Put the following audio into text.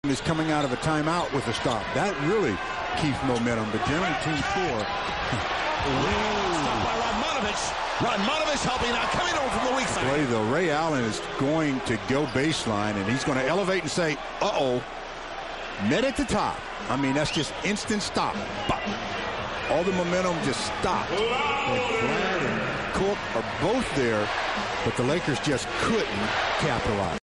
is coming out of a timeout with a stop. That really keeps momentum. But generally, team score. Stop by Radmanovich. Radmanovich helping out, coming over from the weak side. Play though, Ray Allen is going to go baseline, and he's going to elevate and say, "Uh-oh, net at the top." I mean, that's just instant stop. Bop. All the momentum just stopped. And Glad and Cook are both there, but the Lakers just couldn't capitalize.